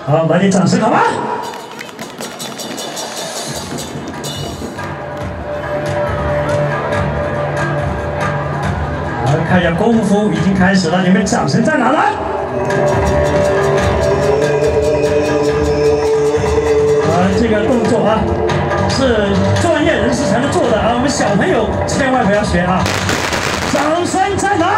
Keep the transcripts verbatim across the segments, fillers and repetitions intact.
好，来点掌声好吗？好，看一下功夫已经开始了，你们掌声在哪呢？啊，这个动作啊，是专业人士才能做的啊，我们小朋友千万不要学啊！掌声在哪？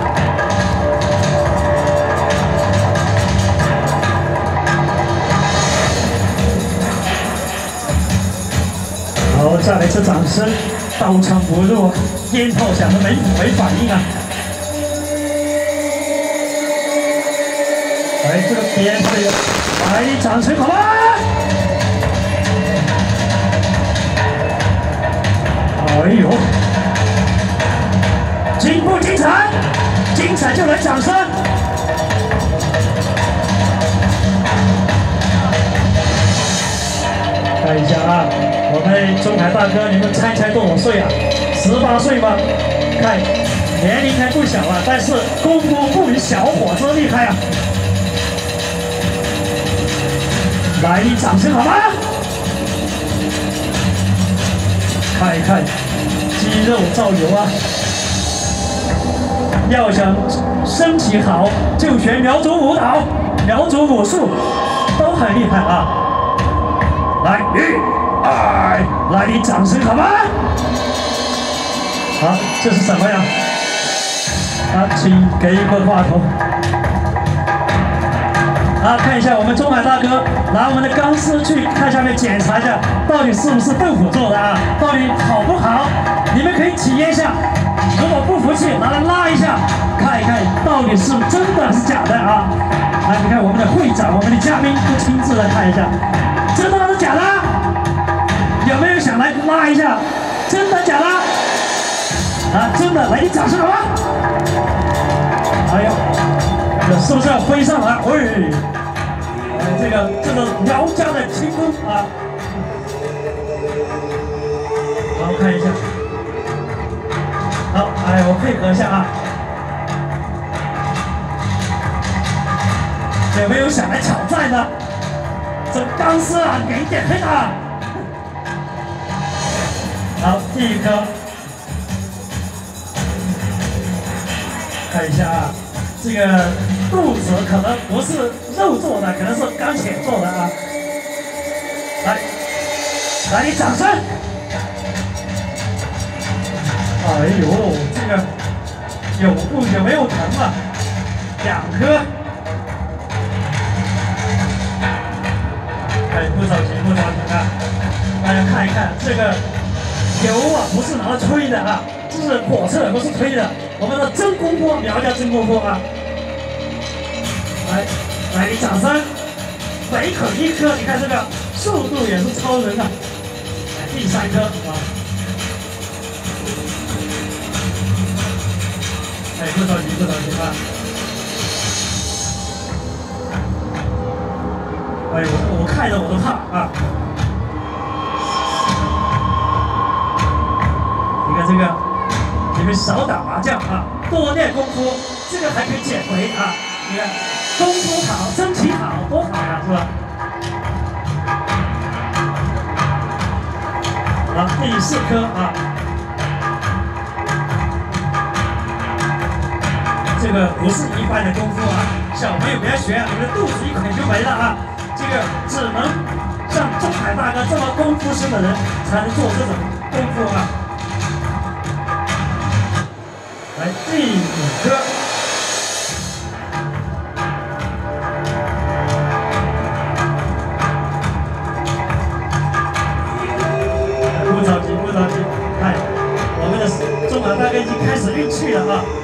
好，再来一次掌声，刀枪不入，鞭炮响的没没反应啊！来这个鞭这个，来掌声好吗？哎呦，精不精彩？精彩就来掌声！ 看一下啊，我们中海大哥，你们猜猜多少岁啊？十八岁吗？看年龄还不小啊，但是功夫不比小伙子厉害啊！来一掌声好吗？看一看，肌肉造油啊！要想身体好，就学苗族舞蹈、苗族武术，都很厉害啊！ 来，一、二，来点掌声好吗？好，这是什么呀？啊，请给一个话筒。啊，看一下我们中海大哥拿我们的钢丝去看下面检查一下，到底是不是豆腐做的啊？到底好不好？你们可以体验一下。如果不服气，拿来拉一下，看一看到底是真的还是假的啊？来，你看我们的会长，我们的嘉宾都亲自来看一下。 真的还是假的？有没有想来拉一下？真的假的？啊，真的，来点掌声好吗？哎呦，这是不是要飞上来？喂，哎，这个这个苗家的轻功啊，好看一下。好，哎，我配合一下啊。有没有想来挑战的？ 这钢丝啊，给一点黑啊！好，第一颗，看一下啊，这个肚子可能不是肉做的，可能是钢铁做的啊。来，来点掌声！哎呦，这个有不有没有疼啊？两颗。 哎，不着急，不着急啊！大家看一看，这个油啊，不是拿来吹的啊，这是火车，不是吹的。我们的真功夫，苗家真功夫啊！来，来点掌声！每口一颗，你看这个速度也是超人啊！来，第三颗啊！哎，不着急，不着急啊！ 哎，我我看着我都怕啊！你看这个，你们少打麻将啊，多练功夫，这个还可以减肥啊！你看，功夫好，身体好，多好呀，是吧？好，第四颗啊，这个不是一般的功夫啊，小朋友不要学啊，你们的肚子一啃就没了啊！ 这个只能像中海大哥这么功夫深的人才能做这种功夫啊！来，第五颗，不着急，不着急，哎，我们的中海大哥已经开始运气了啊！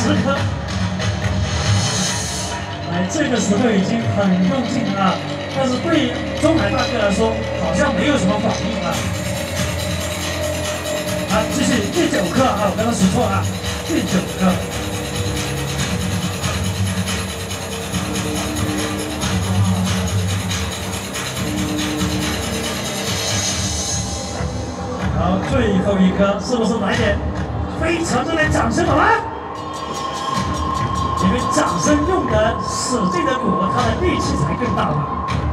十颗。哎，这个时候已经很用劲了，但是对中海大哥来说好像没有什么反应了。啊，继续第九颗啊，我刚刚数错啊，第九颗。 好，最后一颗是不是来点非常热烈掌声好吗？因为掌声用的使劲的鼓，它的力气才更大嘛。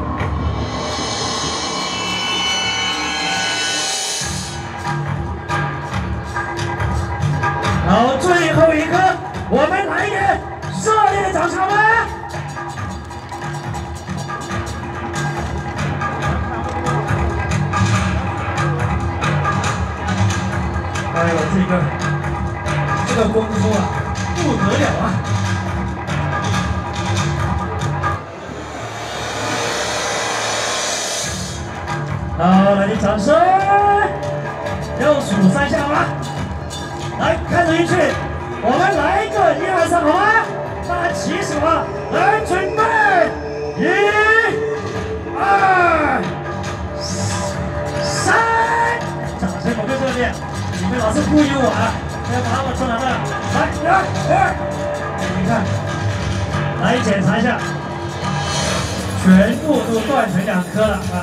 好，最后一颗，我们来一点热烈的掌声好吗？ 哎呦，这个这个功夫啊，不得了啊！好，来点掌声！要数三下吗？来，看着一去，我们来一个一二三，好吗？大家齐数啊！来，准备，一、二、三，掌声鼓励热烈！ 你们老是故意我啊！要把我出来了，来，来，来，你看，来检查一下，全部都断成两颗了啊！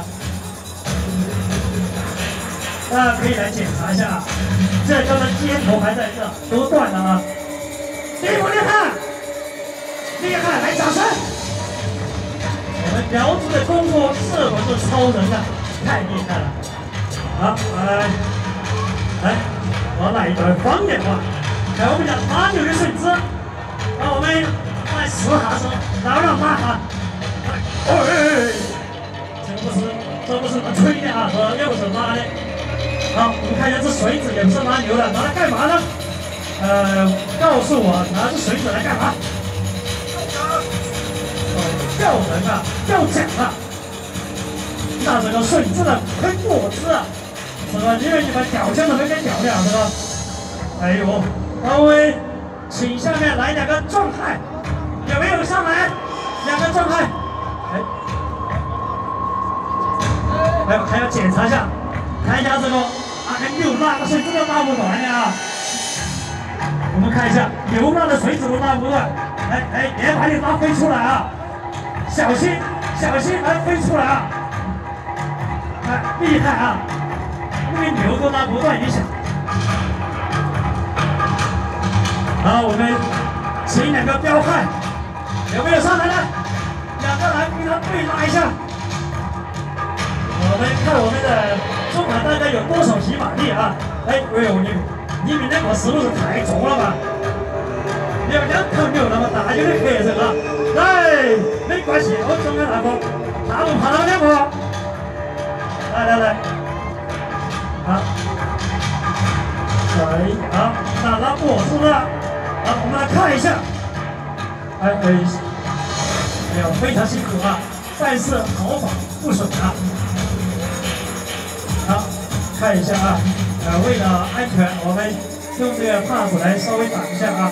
大家可以来检查一下啊，这颗的尖头还在这，都断了啊！厉不厉害？厉害！来，掌声！我们苗族的功夫是不是超人啊？太厉害了！好，来。 来，我来一段方言话，看我们家拉牛的绳子，让我们来试下子，让让拉哈。哎，这不是，这不是吹的啊，这也不是拉的。好，我们看一下这绳子也不是拉牛的，拿来干嘛呢？呃，告诉我拿这绳子来干嘛？哦，吊人啊，吊奖啊。那这个绳子呢，喷果子啊。 是吧？因为你们调教的没跟调料是吧？哎呦，各位，请下面来两个壮汉，有没有上来？两个壮汉，哎，还有还要检查一下，看一下这个啊，牛拉的水怎么拉不断呀？我们看一下牛拉的水怎么拉不断？哎哎，别把你拉飞出来啊！小心小心，来飞出来啊！哎，厉害啊！ 因为牛都拉不断一下。好，我们请两个彪悍，有没有上来的？两个来跟他对拉一下。我们看我们的中海大概有多少匹马力啊？哎，哎呦，你你们那个是不是太重了吧？有两头牛那么大，有点黑人啊。来，没关系，我中海大哥，怕不怕他们两个？来来来。 好，来，好，那拉果是不是？好，我们来看一下。哎哎，哎呦，非常辛苦啊，但是毫发不损啊。好，看一下啊，呃，为了安全，我们用这个帕子来稍微挡一下啊。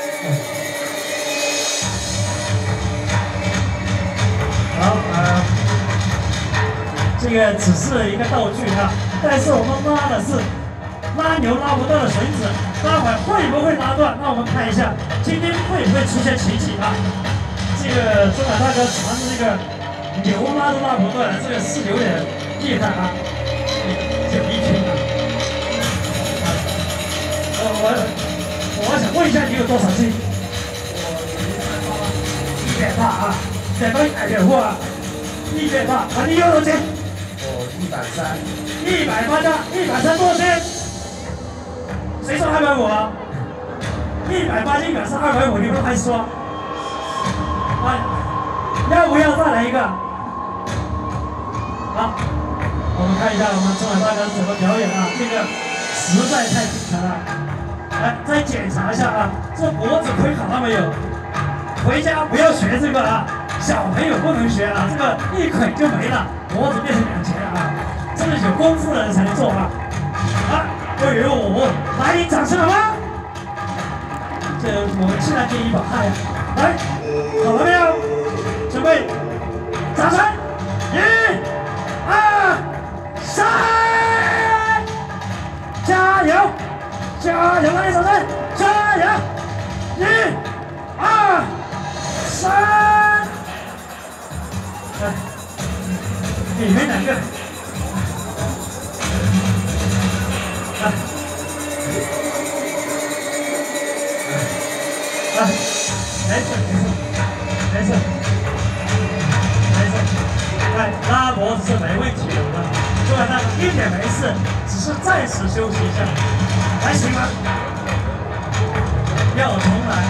好啊，这个只是一个道具啊。 但是我们拉的是拉牛拉不断的绳子，待会会不会拉断？让我们看一下，今天会不会出现奇迹啊？这个中海大哥传的这个牛拉都拉不断，这个是有点厉害啊！这一拼啊！我我我想问一下，你有多少斤？我一百八啊，一百八一百五啊，一百八，啊你有多少斤？ 我一百三。 一百八加一百三多少斤？谁说二百五啊？一百八斤表示二百五，你们还说？哎，要不要再来一个？好，我们看一下我们中海大哥怎么表演啊！这个实在太精彩了。来，再检查一下啊，这脖子盔好了没有？回家不要学这个啊，小朋友不能学啊，这个一捆就没了，脖子变成两截啊。 真的有功夫的人才能做啊！啊，哎呦，来点掌声好吗？ 这我们现在第一把汗呀！来，好了没有？准备，掌声！一、二、三，加油！加油！来，掌声！加油！一、二、三。来，你们两个，来。 啊，没事没事没事没事，哎，拉脖子是没问题的，做完那个一点没事，只是暂时休息一下，还行吗？要重来。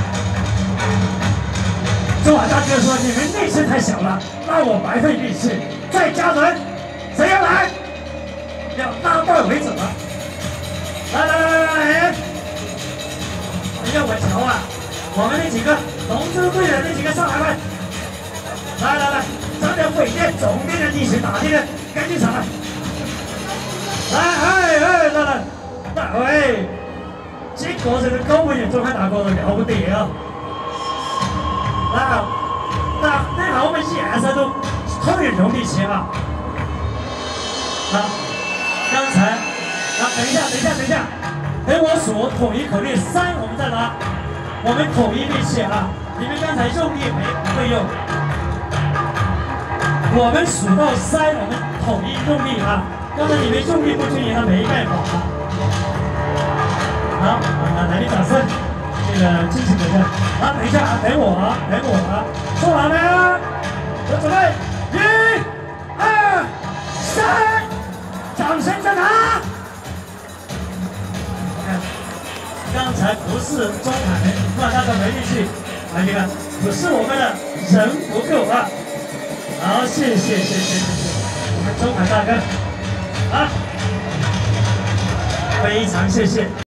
中华大哥说你们力气太小了，那我白费力气，再加人，谁要来？要拉到为止了。来来来来来，哎呀，我瞧啊！ 我们那几个龙舟队的那几个上来吧！来来来，咱们北边总边的一起打的人，赶紧上来！来，哎哎，来来，大卫，这个人的高位也做开大个子了不得啊！那那那好，我们颜色都特别有力气啊！好，刚才啊，等一下，等一下，等一下，等我数统一口令三，我们再拉。 我们统一力气啊！你们刚才用力没不会用，我们数到三，我们统一用力啊！刚才你们用力不均匀，他没办法。好，啊，来点掌声，这个支持一下。啊，等一下啊，等我啊，等我啊，做完没啊？我准备，一、二、三，掌声在哪？ 刚才不是中海让大家没力气，啊，你看，不是我们的人不够啊。好，谢谢谢谢谢谢，我们中海大哥，啊，非常谢谢。